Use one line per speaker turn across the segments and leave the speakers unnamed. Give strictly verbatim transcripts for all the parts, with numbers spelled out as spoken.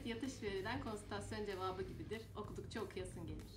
cinet yatış verilen konsültasyon cevabı gibidir. Okudukça okuyasın gelir.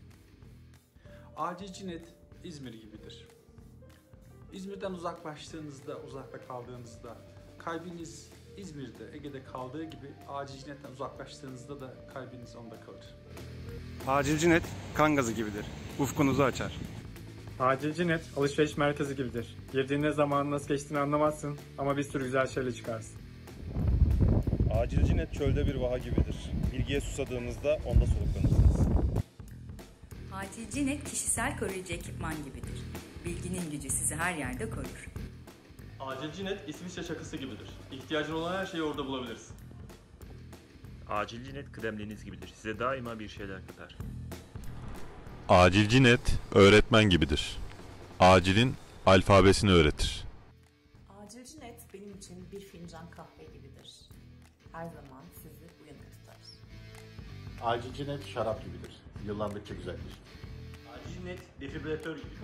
Acil cinet İzmir gibidir. İzmir'den uzaklaştığınızda, uzakta kaldığınızda kalbiniz İzmir'de, Ege'de kaldığı gibi acil cinetten uzaklaştığınızda da kalbiniz onda kalır.
Acil cinet kan gazı gibidir. Ufkunuzu açar.
Acil cinet alışveriş merkezi gibidir. Girdiğinde zamanın nasıl geçtiğini anlamazsın ama bir sürü güzel şeyle çıkarsın.
Acil cinet çölde bir vaha gibidir. Bilgiye susadığınızda onda soluklanırsınız.
Acil cinet kişisel koruyucu ekipman gibidir. Bilginin gücü sizi her yerde korur.
Acil cinet İsviçre çakısı gibidir. İhtiyacın olan her şeyi orada bulabilirsin.
Acil cinet kıdemliniz gibidir. Size daima bir şeyler katar.
Acil cinet öğretmen gibidir. Acilin alfabesini öğretir.
Acil cinet benim için bir fincan kahve gibidir. Her zaman sizi uyanık tutar.
Acil cinet şarap gibidir. Yıllandıkça güzelleşir.
Acil cinet defibrilatör gibi.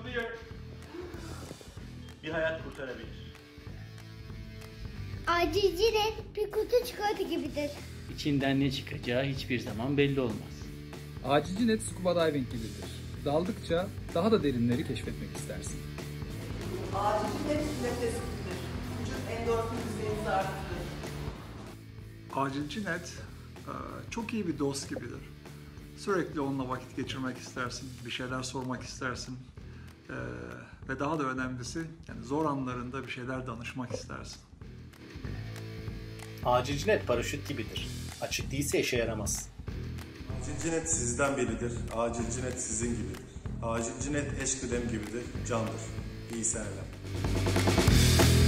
Bir hayat kurtarabilir.
Acil cinet bir kutu çikolata gibidir.
İçinden ne çıkacağı hiçbir zaman belli olmaz.
Acil cinet scuba diving gibidir. Daldıkça daha da derinleri keşfetmek istersin.
Acil cinet nefes gibidir. Vücut endorfin düzeyinizi arttırır.
Acil cinet çok iyi bir dost gibidir. Sürekli onunla vakit geçirmek istersin, bir şeyler sormak istersin. Ee, ve daha da önemlisi yani zor anlarında bir şeyler danışmak istersin.
Acil cinet paraşüt gibidir. Açık değilse işe yaramaz.
Acil cinet sizden biridir. Acil cinet sizin gibidir. Acil cinet eş kıdem gibidir. Candır. İyi seneler.